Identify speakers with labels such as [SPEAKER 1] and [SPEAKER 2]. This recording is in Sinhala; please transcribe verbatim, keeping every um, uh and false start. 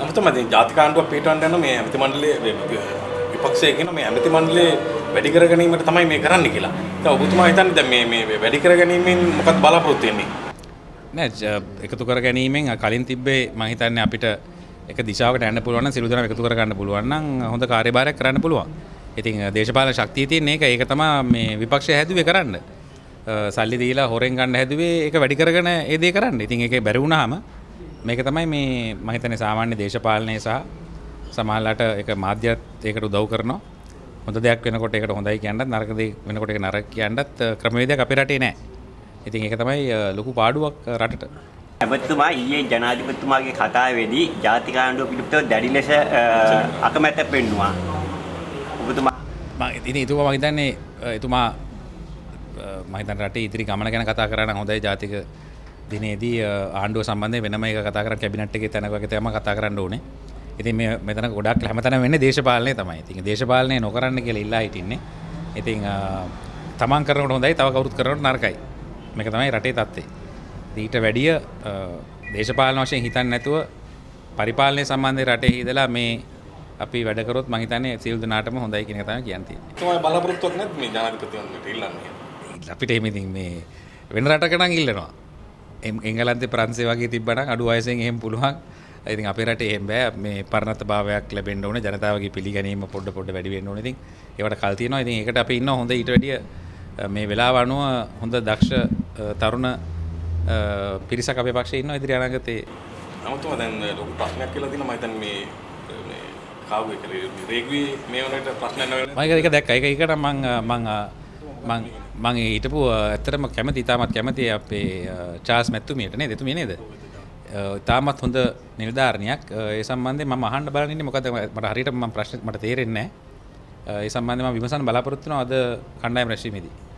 [SPEAKER 1] අමුතුමයි ජාතික ආණ්ඩුවක් පිටවන්න යන මේ ඇමති මණ්ඩලයේ විපක්ෂයේ කියන මේ ඇමති මණ්ඩලයේ වැඩි කර ගැනීමට තමයි මේ කරන්නේ කියලා. දැන් ඔබතුමා හිතන්නේ දැන් මේ මේ වැඩි කර ගැනීමෙන් මොකක්ද බලාපොරොත්තු වෙන්නේ?
[SPEAKER 2] නෑ එකතු කර ගැනීමෙන් කලින් තිබ්බේ මම හිතන්නේ අපිට එක දිශාවකට යන්න පුළුවන් නම් සිළු දෙනා එකතු කර ගන්න පුළුවන් නම් හොඳ කාර්යභාරයක් කරන්න පුළුවන්. ඉතින් දේශපාලන ශක්තිය තියෙන එක ඒක තමයි මේ විපක්ෂය හැදුවේ කරන්න. සල්ලි දීලා හොරෙන් ගන්න හැදුවේ ඒක වැඩි කරගෙන ඒ දේ කරන්න. ඉතින් ඒකේ බැරි වුණාම මේක තමයි මේ මම හිතන්නේ සාමාන්‍ය දේශපාලනයේ සහ සමාජලට ඒක මාධ්‍යත් ඒකට උදව් කරනවා. හොඳ දෙයක් වෙනකොට ඒකට හොඳයි කියන්නත් නරක දෙයක් වෙනකොට ඒක නරක කියන්නත් ක්‍රමවේදයක් අපේ රටේ නැහැ. ඉතින් ඒක තමයි ලොකු පාඩුවක් රටට.
[SPEAKER 3] ඇමතිතුමා ඊයේ ජනාධිපතිතුමාගේ කතාවේදී ජාතික ආණ්ඩුව පිළිබඳව දැඩි ලෙස අකමැත්ත පෙන්වුවා. ඔබතුමා
[SPEAKER 2] මම ඉතින් එතුමා මම හිතන්නේ එතුමා මම හිතන්නේ රටේ ඉදිරි ගමන ගැන කතා කරා නම් හොඳයි ජාතික දිනේදී ආණ්ඩුව සම්බන්ධයෙන් වෙනම එක කතා කරන් කැබිනට් එකේ තැනක වගේ තමයි කතා කරන්න ඕනේ. ඉතින් මේ මෙතන ගොඩක් හැමතැනම වෙන්නේ දේශපාලනය තමයි. ඉතින් දේශපාලනය නොකරන්න කියලා ඉල්ලා හිටින්නේ. ඉතින් තමන් කරනකොට හොඳයි තව කවුරුත් කරනකොට නරකයි. මේක තමයි රටේ තත්ත්වය. ඊට වැඩිය දේශපාලන වශයෙන් හිතන්නේ නැතුව පරිපාලනය සම්බන්ධයෙන් රටේ ඉඳලා මේ අපි වැඩ කරොත් මම හිතන්නේ සියලු දෙනාටම හොඳයි කියන එක තමයි කියන්නේ.
[SPEAKER 1] තමයි බලාපොරොත්තුවක් නැත් මේ ජනාධිපතිවරුන්ට ඉල්ලන්නේ.
[SPEAKER 2] අපිට එහෙම ඉතින් මේ වෙන රටක නම් ඉල්ලනවා. එංගලන්තේ ප්‍රංශේ වගේ තිබ්බනම් අඩු වයසෙන් එහෙම පුළුවන්. ඉතින් අපේ රටේ එහෙම බෑ. මේ පරණත භාවයක් ලැබෙන්න ඕනේ. ජනතාවගේ පිළිගැනීම පොඩ පොඩ වැඩි වෙන්න ඕනේ. ඉතින් ඒවට කල් තියෙනවා. ඉතින් ඒකට අපි ඉන්නවා හොඳ ඊට වැඩිය මේ වෙලාව අනුව හොඳ දක්ෂ තරුණ පිරිසක් අපේ පක්ෂයේ ඉන්නවා ඉදිරි අනාගතේ.
[SPEAKER 1] අමුතුම දැන් ලොකු ප්‍රශ්නයක් කියලා තියෙනවා මම හිතන්නේ මේ මේ කාවුවේ කියලා රේගුවේ මේ වුණාට ප්‍රශ්න නැහැ.
[SPEAKER 2] මම ඒක දැක්කා. ඒක ඒකට මම මම මම මම හිටපු ඇත්තටම කැමති ඉතාමත් කැමති අපේ චාල්ස් මැතුමියට නේද? එතුමිය නේද? ඉතාමත් හොඳ නිලධාරණයක්. ඒ සම්බන්ධයෙන් මම අහන්න බලන් ඉන්නේ මොකද මට හරියට මම ප්‍රශ්න මට තේරෙන්නේ නැහැ. ඒ සම්බන්ධයෙන් මම විමසන්න බලාපොරොත්තු වෙනවා අද කණ්ඩායම රැස්වීමේදී.